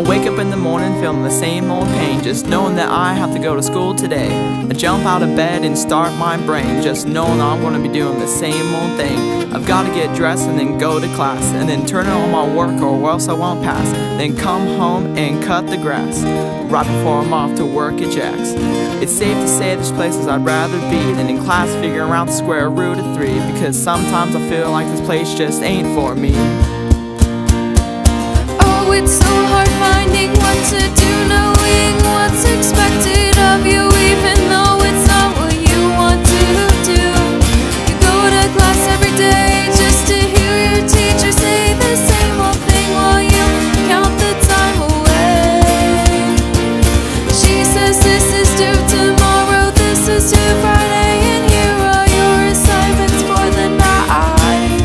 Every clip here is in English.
wake up in the morning feeling the same old pain, just knowing that I have to go to school today. I jump out of bed and start my brain, just knowing that I'm gonna be doing the same old thing. I've gotta get dressed and then go to class, and then turn in all my work or else I won't pass. Then come home and cut the grass, right before I'm off to work at Jack's. It's safe to say there's places I'd rather be than in class figuring out the square root of 3, because sometimes I feel like this place just ain't for me. Oh, it's so hard finding what to do, knowing what's expected of you, even though it's not what you want to do. You go to class every day just to hear your teacher say the same old thing while you count the time away. She says this is due tomorrow, this is due Friday, and here are your assignments for the night.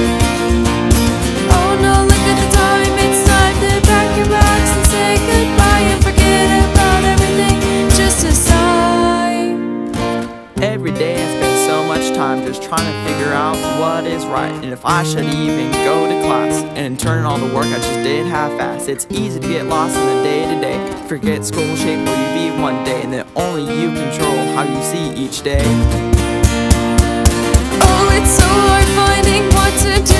Oh no, look at the time, it's time to pack your bags and say goodbye and forget about everything, just a sigh. Every day I spend so much time just trying to figure out what is right, and if I should even go to class, and turn in all the work I just did half-assed. It's easy to get lost in the day-to-day, forget school shape where you be one day, and then only you control how you see each day. Oh, it's so hard finding what to do,